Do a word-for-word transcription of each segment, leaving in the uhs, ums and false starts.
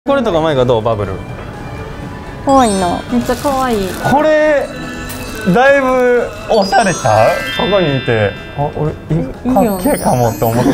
これとか前がどう？バブル可愛いな。めっちゃ可愛い。 これだいぶおしゃれちゃう？ここにいて、あ、俺かっけえかもって思った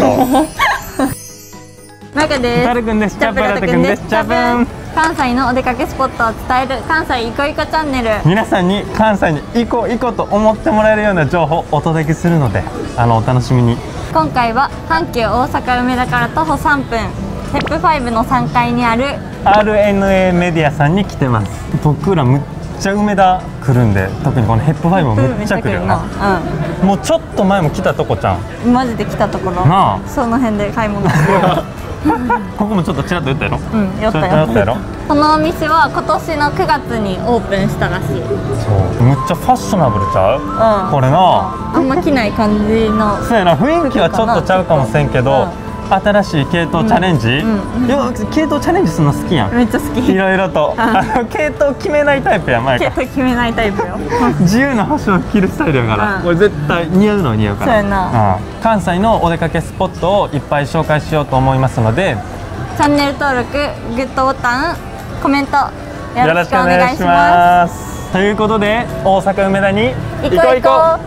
マイカです。 タルくんです。チャプラタくんです。チャプン。 関西のお出かけスポットを伝える関西いこいこチャンネル。 皆さんに関西に行こう行こうと思ってもらえるような情報をお届けするので、あのお楽しみに。 今回は阪急大阪梅田から徒歩さんぷん、ヘップファイブのさんがいにあるアールエヌエー メディアさんに来てます。僕らむっちゃ梅田来るんで、特にこのヘップファイブもむっちゃ来るよな。うん、もうちょっと前も来たとこちゃん。 マジで来たところなあ、その辺で買い物するここもちょっとちらっと言ったやろ。 うん、寄ったよ。 やろ。 このお店は今年のくがつにオープンしたらしい。 そう、むっちゃファッショナブルちゃう、うん、これな。 あんま着ない感じの。 そうやな、雰囲気はちょっとちゃうかもしれんけど、うん、新しい系統チャレンジ、うんうん、よ系統チャレンジするの好きやん。 めっちゃ好き。いろいろとあの系統決めないタイプや。前系統決めないタイプよ自由なファッションを着るスタイルやから、うん、これ絶対似合うのは似合うから。 そうやな、 うん、関西のお出かけスポットをいっぱい紹介しようと思いますので、 チャンネル登録、グッドボタン、コメントよろしくお願いします。 ということで大阪梅田に行こう行こう。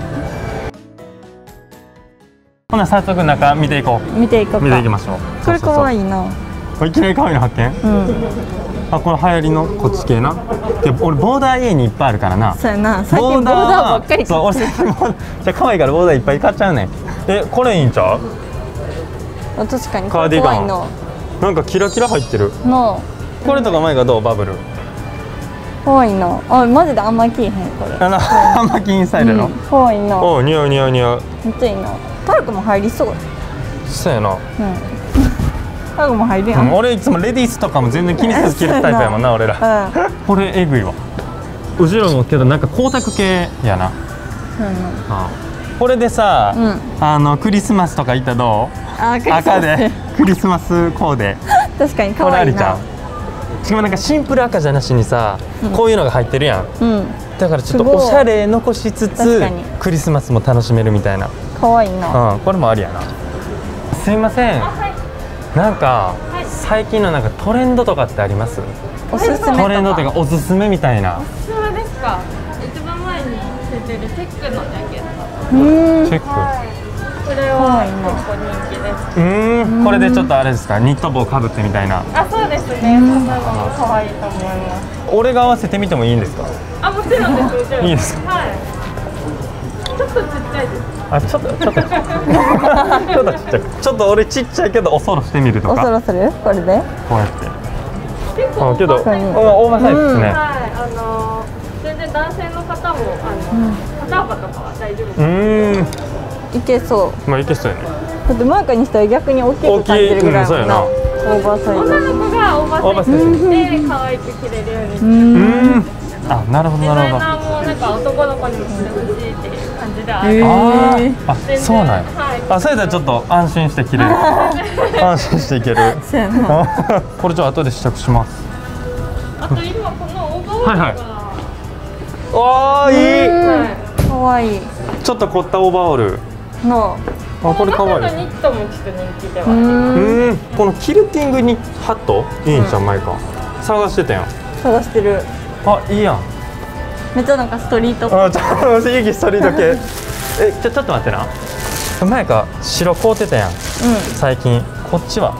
ほな早速中見ていこう。 見ていこうか。 見ていきましょう。 これ可愛いな。 これいきなり可愛いの発見。うん。あ、これ流行りのこっち系な。で俺ボーダー家にいっぱいあるからな。 そうやな。最近ボーダーばっかり。 そう、俺最近ボーダーじゃ可愛いからボーダーいっぱい買っちゃうねん。え、これいいんちゃう？ あ、確かにカーディガン。 のなんかキラキラ入ってる。 の。 これとか前がどう？バブル。 可愛いな。あ、マジであんま着いへんこれ。 あのあんま着んスタイルの。 可愛いな。 お、似合う似合う似合う。 めっちゃいいな。タルクも入りそう。 そうやな。うん。 タルクも入るやん。 俺いつもレディースとかも全然気にせず着るタイプやもんな、俺ら。これえぐいわ。後ろもけどなんか光沢系やな。うん。これでさ、あのクリスマスとか行ったらどう？赤でクリスマスコーデ。確かに可愛いな。しかもなんかシンプル赤じゃなしにさ、こういうのが入ってるやん。だからちょっとおしゃれ残しつつクリスマスも楽しめるみたいな。可愛いな。うん、これもありやな。すいません。なんか最近のなんかトレンドとかってあります？ おすすめトレンドというかおすすめみたいな。 おすすめですか？一番前に出てるチェックのジャケット。 チェック。 これは結構人気です。 うん、これでちょっとあれですか、ニット帽かぶってみたいな。 あ、そうですね。そんなのも可愛いと思います。 俺が合わせてみてもいいんですか？ あ、もちろんです。もちろん。 いいですか？ はい。ちょっとちっちゃいです。 あ、ちょっとちょっとちょっとちっちゃい。ちょっと俺ちっちゃいけどおそろしてみるとか。 おそろする？これで？ こうやって。 結構けどオーバーサイズですね。 はい、あの全然男性の方もあの肩幅とかは大丈夫です。 うん。いけそう。 まあいけそうやね。 だってマイカにしたら逆に大きく感じるぐらいのな。オーバーサイズ。 女の子がオーバーサイズで可愛く着れるようにしてます。あ、なるほどなるほど。デザイナーもなんか男の子にも着てほしいっていう感じである。ああ、そうなんや。あ、それではちょっと安心して着れる。安心していける。これじゃあ後で試着します。 あと今このオーバーオールが。 わあ、いい。 可愛い。 ちょっと凝ったオーバーオール。 の。 あ、これ可愛い。 ニットもちょっと人気ではあります。 うん、このキルティングにハットいいんじゃん、マイカ。探してたやん。 探してる。 あ、いいやん。 めっちゃなんかストリート。 あ、ちょっといいストリート系。え、ちょちょっと待ってな。マイカ白買うてたやん。うん。最近こっちは。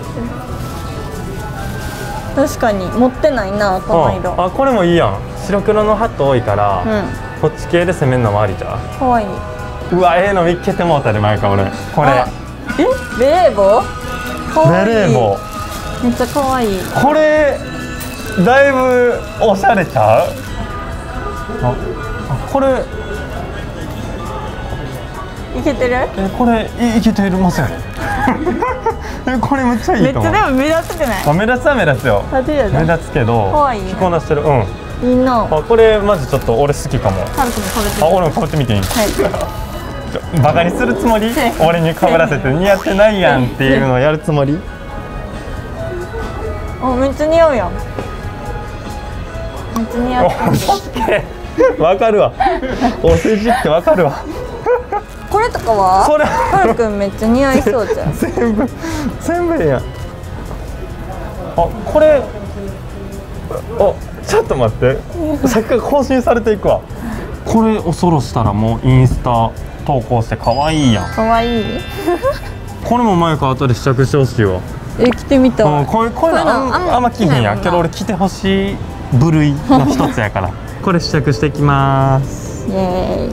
確かに持ってないな、この色。 あ、これもいいやん。白黒のハット多いから、こっち系で攻めるのもありじゃん。 可愛い。 うわ、ええの見っけてもうたで、マイカ俺。これ。 え、ベレー帽？ ベレー帽。 めっちゃ可愛い。 これだいぶおしゃれちゃう？あ、これいけてる？ え、これいけてますよね。え、これめっちゃいいと思う。 めっちゃでも目立つくない？ あ、目立つは目立つよ。目立つけど。 可愛い。 着こなしてる。うん。 いいな。 あ、これマジちょっと俺好きかも。 タルクもかぶってみて。 あ、俺もかぶってみていい？はい。バカにするつもり？俺にかぶらせて似合ってないやんっていうのをやるつもり？ あ、めっちゃ似合うやん。めっちゃ似合ってる。 わかるわ。お世辞ってわかるわ。 これとかは？ それ。 タルくんめっちゃ似合いそうじゃん。 全部全部やん。 あ、これあ、ちょっと待ってさっきから更新されていくわ。これおそろしたらもうインスタ投稿して可愛いやん。 可愛いこれもマイク後で試着してほしいわ。 え、着てみたい、 うん、こういうこういうのあんあんあんま着へんやんけど俺着てほしい部類の一つやからこれ試着していきます。 イエーイ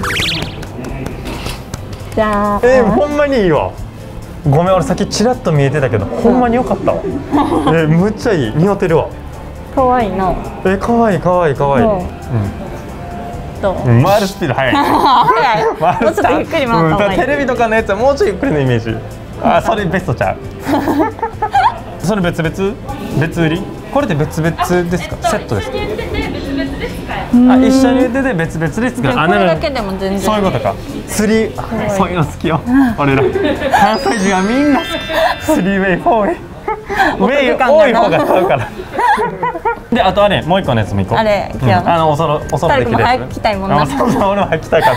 じゃあえー、ほんまにいいわ。ごめん俺さっきちらっと見えてたけどほんまによかったわ。えー、むっちゃいい、似合ってるわ。 可愛いな。 えー、かわいいかわいいかわいい。 どう？ うん、回るスピード速い。 早い。 回るもうちょっとゆっくり回った方がいい。 テレビとかのやつはもうちょいゆっくりのイメージ。あ、それベストちゃう。それ別々？別売り？これで別々ですか？セットですか？あ、一緒に売ってて別々ですか？ これだけでも全然。 そういうことか。釣り、そういうの好きよ。俺ら関西人はみんな好き。スリーウェイ、フォーウェイ。ウェイ多い方が買うから。で、あとあれ、もう一個のやつも行こう。 あれ、 うん、あのおそろおそろできるやつ。 早く着たいもんな。 そうそう、俺も早く着たいから。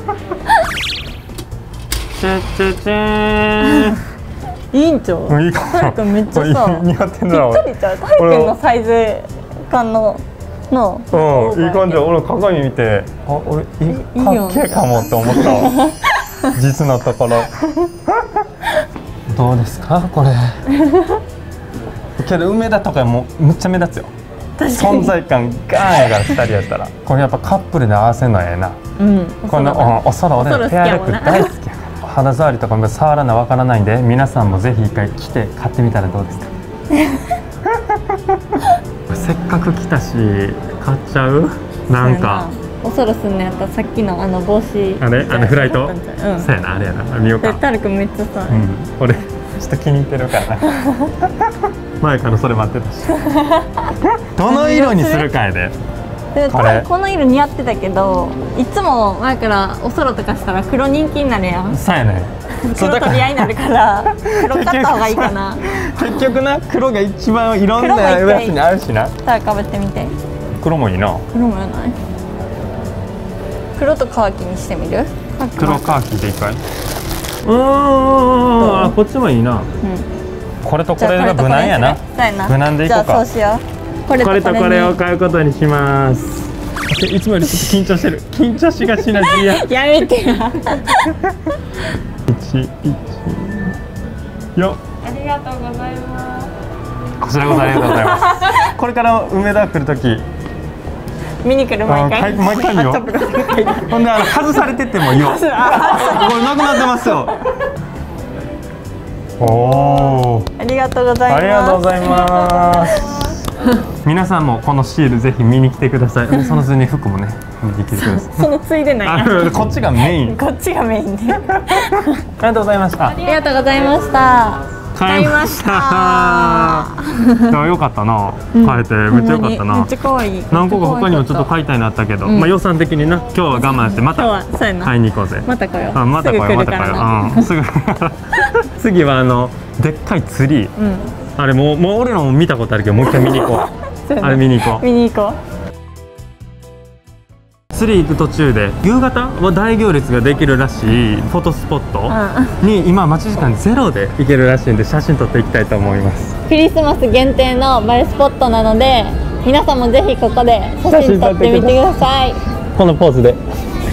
チェチェチェー。 いいんちゃう？ いいかも。 タルくんめっちゃさ、 似合ってんだ。 ぴったりちゃう。タルくんのサイズ感のの。 うん、いい感じ。俺鏡見て、あ、俺いいかっけえかもって思ったわ。実のところ。どうですかこれ。けど梅田とかもむっちゃ目立つよ。存在感ガーンやからふたりやったら。これやっぱカップルで合わせるのええな。うん。このお空俺ペアルック大好きやから。肌触りとかも触らなわからないんで皆さんもぜひ一回来て買ってみたらどうですか。せっかく来たし買っちゃう。なんかおそろすんのやったらさっきのあの帽子あれあのフライト、 うん、 そうやなあれやな見ようか。 タルくんめっちゃさ、 うん、俺ちょっと気に入ってるからな。前からそれ待ってたし。どの色にするかやで。 でこれこの色似合ってたけどいつも前からおそろとかしたら黒人気になるやん。 そうやね。 黒取り合いになるから黒買った方がいいかな。 結局な黒が一番いろんなやつに合うしな。 たらかぶってみて。 黒もいいな。 黒もやない。黒とカーキにしてみる？ 黒カーキでいいかい？うん、あ、こっちもいいな。うん。これとこれが無難やな。無難でいこうか。 じゃあそうしよう。これとこれを買うことにします。いつもよりちょっと緊張してる。緊張しがちなジア。 やめてや。 一一よ。 ありがとうございます。 こちらこそありがとうございます。これから梅田来るとき。 見に来る毎回。 毎回よ。ほんであの外されててもいいよ。これなくなってますよ。おお。 ありがとうございます。 ありがとうございます。皆さんもこのシールぜひ見に来てください。そのついで服もね見に来てください。 そのついでない。 こっちがメイン。 こっちがメインで。ありがとうございました。 ありがとうございました。買いました。 よかったな。買えてめっちゃよかったな。 めっちゃ可愛い。 何個か他にもちょっと買いたいなったけど、まあ予算的にな今日は我慢してまた買いに行こうぜ。 また来よう。 また来ようまた来よう。すぐ。次はあのでっかいツリー。あれもうもう俺らも見たことあるけどもう一回見に行こう。あれ見に行こう。 見に行こう。 ツリー行く途中で夕方は大行列ができるらしいフォトスポットに今待ち時間ゼロで行けるらしいんで写真撮っていきたいと思います。 クリスマス限定の映えスポットなので皆さんもぜひここで写真撮ってみてください。 このポーズで。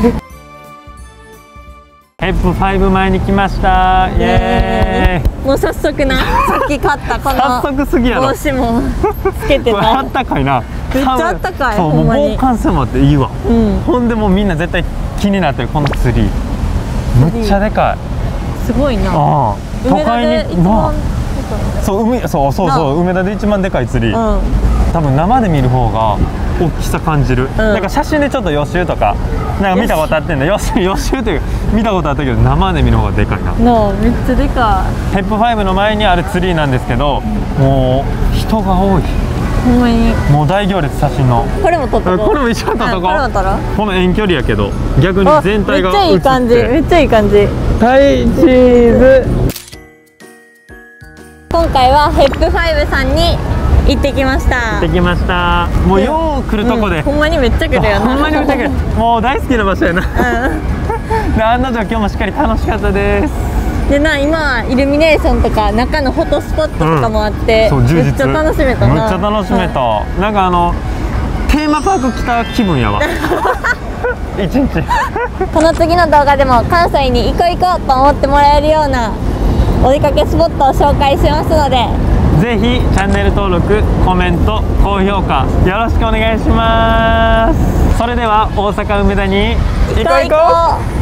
ヘップファイブ前に来ました。イエーイ。 もう早速な、さっき買ったこの早速すぎやろ。 帽子もつけてた。 あったかいな。 めっちゃあったかい。 そう、もう防寒性もあっていいわ。 うん、 ほんでもうみんな絶対気になってるこのツリー。めっちゃでかい。 すごいな。 ああ、都会にな。そう梅そうそうそう梅田で一番でかいツリー。うん、多分生で見る方が大きさ感じる。うん、なんか写真でちょっと予習とかなんか見たことあってんだ。予習予習というか見たことあったけど生で見る方がでかいな。 なあ、めっちゃでかい。 ヘップファイブの前にあるツリーなんですけど、もう人が多い。 ほんまに。 もう大行列写真の。これも撮っとこう。 これも一緒に撮っとこう。 これも撮ろう。 この遠距離やけど逆に全体がめっちゃいい感じ。めっちゃいい感じ。 はい、チーズ。 今回はヘップファイブさんに行ってきました。 行ってきました。もうよう来るとこで、 うん、ほんまにめっちゃ来るよな。 ほんまにめっちゃ来る。もう大好きな場所やな。うん、で案の定今日もしっかり楽しかったです。 でな、今イルミネーションとか中のフォトスポットとかもあって、 うん、 めっちゃ楽しめたな。 めっちゃ楽しめた、はい、なんかあのテーマパーク来た気分やわ一日この次の動画でも関西に行こう行こうと思ってもらえるようなお出かけスポットを紹介しますので、 ぜひチャンネル登録、コメント、高評価よろしくお願いします。それでは大阪梅田に行こう行こう。